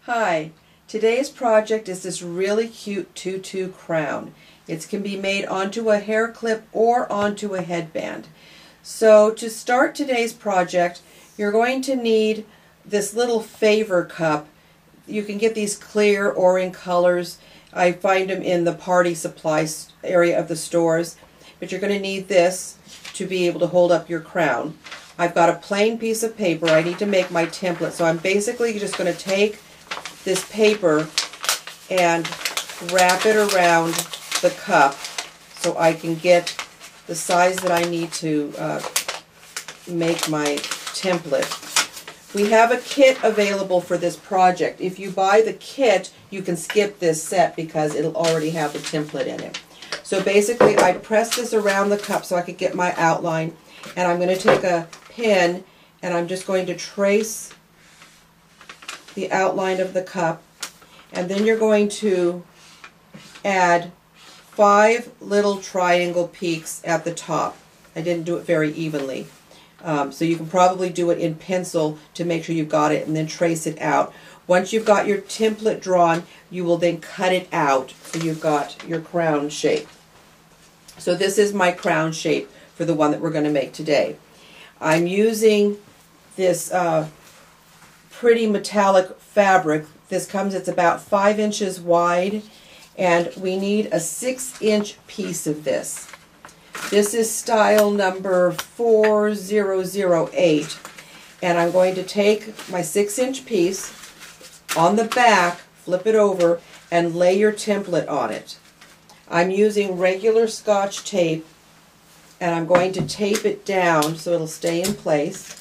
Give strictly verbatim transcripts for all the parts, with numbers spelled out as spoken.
Hi, today's project is this really cute tutu crown. It can be made onto a hair clip or onto a headband. So to start today's project, you're going to need this little favor cup. You can get these clear or in colors. I find them in the party supplies area of the stores. But you're going to need this to be able to hold up your crown. I've got a plain piece of paper. I need to make my template. So I'm basically just going to take this paper and wrap it around the cup so I can get the size that I need to uh, make my template. We have a kit available for this project. If you buy the kit, you can skip this set because it'll already have the template in it. So basically I press this around the cup so I could get my outline, and I'm going to take a pen and I'm just going to trace the outline of the cup, and then you're going to add five little triangle peaks at the top. I didn't do it very evenly. Um, so you can probably do it in pencil to make sure you've got it, and then trace it out. Once you've got your template drawn, you will then cut it out so you've got your crown shape. So this is my crown shape for the one that we're going to make today. I'm using this uh, pretty metallic fabric. This comes, it's about five inches wide, and we need a six inch piece of this. This is style number four zero zero eight, and I'm going to take my six inch piece on the back, flip it over, and lay your template on it. I'm using regular Scotch tape, and I'm going to tape it down so it'll stay in place.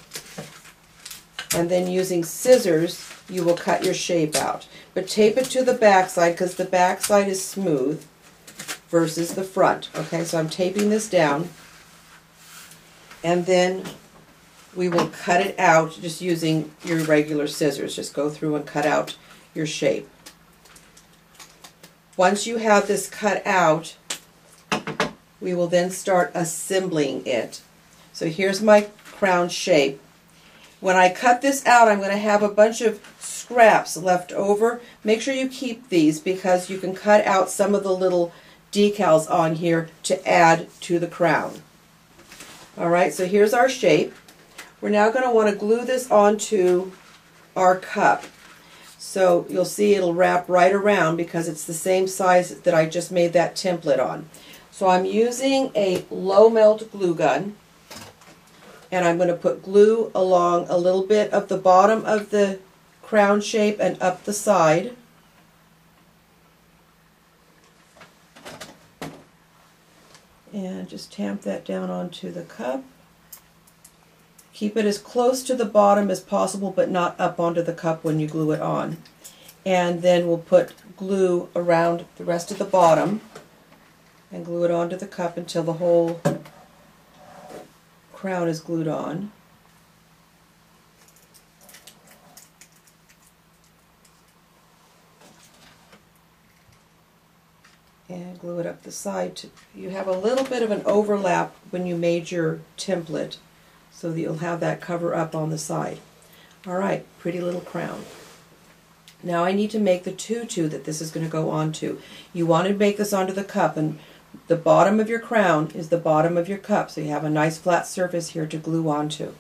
And then using scissors, you will cut your shape out. But tape it to the back side because the back side is smooth versus the front. Okay, so I'm taping this down, and then we will cut it out just using your regular scissors. Just go through and cut out your shape. Once you have this cut out, we will then start assembling it. So here's my crown shape. When I cut this out, I'm going to have a bunch of scraps left over. Make sure you keep these because you can cut out some of the little decals on here to add to the crown. Alright, so here's our shape. We're now going to want to glue this onto our cup. So you'll see it'll wrap right around because it's the same size that I just made that template on. So I'm using a low melt glue gun, and I'm going to put glue along a little bit of the bottom of the crown shape and up the side. And just tamp that down onto the cup. Keep it as close to the bottom as possible, but not up onto the cup when you glue it on. And then we'll put glue around the rest of the bottom and glue it onto the cup until the whole crown is glued on. And glue it up the side. To, you have a little bit of an overlap when you made your template, so that you'll have that cover up on the side. Alright, pretty little crown. Now I need to make the tutu that this is going to go onto. You want to make this onto the cup, and the bottom of your crown is the bottom of your cup, so you have a nice flat surface here to glue onto.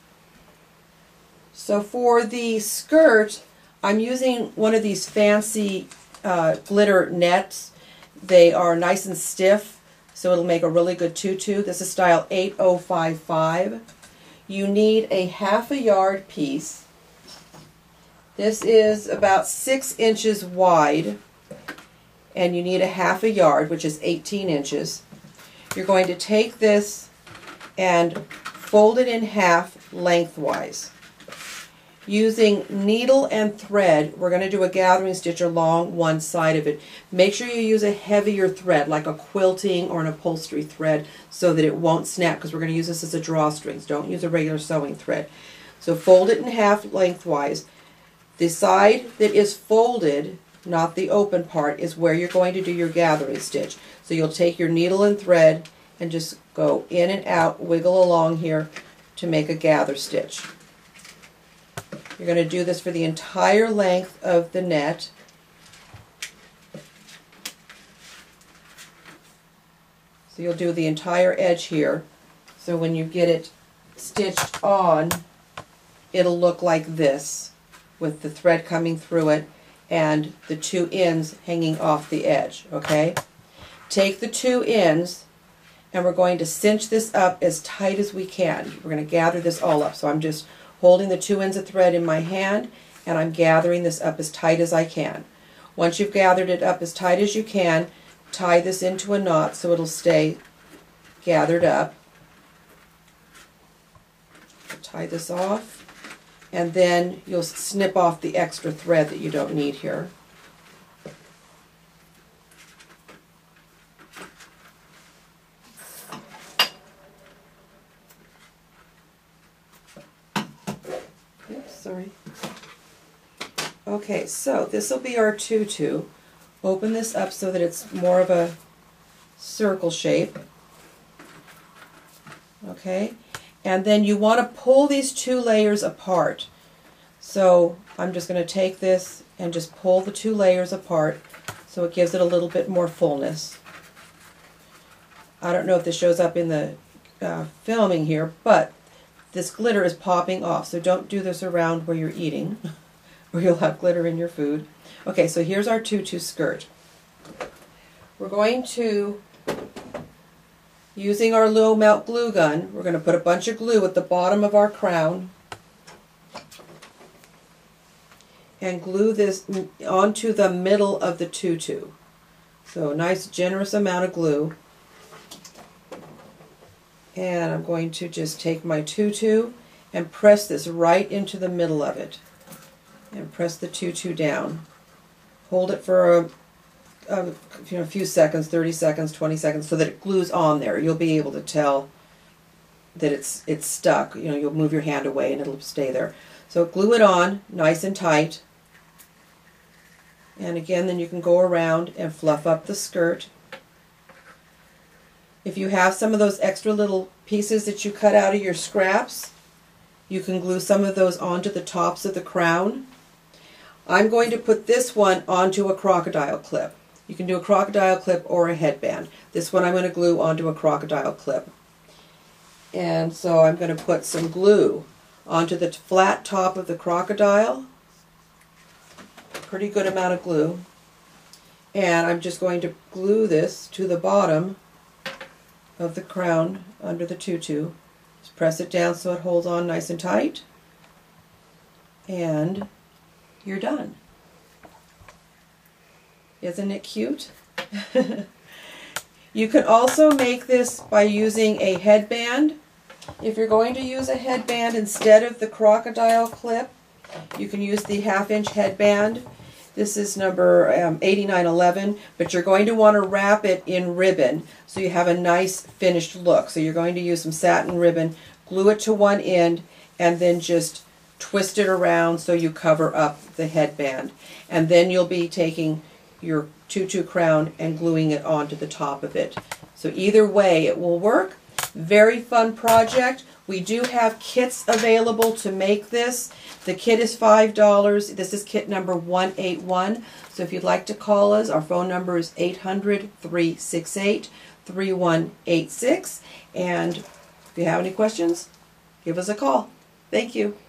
So for the skirt, I'm using one of these fancy uh, glitter nets. They are nice and stiff, so it'll make a really good tutu. This is style eight oh five five. You need a half a yard piece. This is about six inches wide, and you need a half a yard, which is eighteen inches. You're going to take this and fold it in half lengthwise. Using needle and thread, we're going to do a gathering stitch along one side of it. Make sure you use a heavier thread, like a quilting or an upholstery thread, so that it won't snap, because we're going to use this as a drawstrings. Don't use a regular sewing thread. So fold it in half lengthwise. The side that is folded, not the open part, is where you're going to do your gathering stitch. So you'll take your needle and thread and just go in and out, wiggle along here to make a gather stitch. You're going to do this for the entire length of the net. So you'll do the entire edge here. So when you get it stitched on, it'll look like this, with the thread coming through it and the two ends hanging off the edge, okay? Take the two ends and we're going to cinch this up as tight as we can. We're going to gather this all up. So I'm just holding the two ends of thread in my hand and I'm gathering this up as tight as I can. Once you've gathered it up as tight as you can, tie this into a knot so it'll stay gathered up. Tie this off, and then you'll snip off the extra thread that you don't need here. Oops, sorry. Okay, so this will be our tutu. Open this up so that it's more of a circle shape. Okay, and then you want to pull these two layers apart. So I'm just going to take this and just pull the two layers apart so it gives it a little bit more fullness. I don't know if this shows up in the uh, filming here, but this glitter is popping off, so don't do this around where you're eating or you'll have glitter in your food. Okay, so here's our tutu skirt. We're going to, using our low melt glue gun, we're going to put a bunch of glue at the bottom of our crown and glue this onto the middle of the tutu. So a nice generous amount of glue. And I'm going to just take my tutu and press this right into the middle of it. And press the tutu down. Hold it for a, a, you know, a few seconds, thirty seconds, twenty seconds, so that it glues on there. You'll be able to tell that it's it's stuck. You know, you'll move your hand away and it'll stay there. So glue it on nice and tight. And again, then you can go around and fluff up the skirt. If you have some of those extra little pieces that you cut out of your scraps, you can glue some of those onto the tops of the crown. I'm going to put this one onto a crocodile clip. You can do a crocodile clip or a headband. This one I'm going to glue onto a crocodile clip. And so I'm going to put some glue onto the flat top of the crocodile. Pretty good amount of glue. And I'm just going to glue this to the bottom of the crown under the tutu. Just press it down so it holds on nice and tight. And you're done. Isn't it cute? You can also make this by using a headband. If you're going to use a headband instead of the crocodile clip, you can use the half inch headband. This is number um, eighty-nine eleven, but you're going to want to wrap it in ribbon so you have a nice finished look. So you're going to use some satin ribbon, glue it to one end, and then just twist it around so you cover up the headband. And then you'll be taking your tutu crown and gluing it onto the top of it. So either way it will work. Very fun project. We do have kits available to make this. The kit is five dollars. This is kit number one eighty-one. So if you'd like to call us, our phone number is eight hundred, three six eight, three one eight six. And if you have any questions, give us a call. Thank you.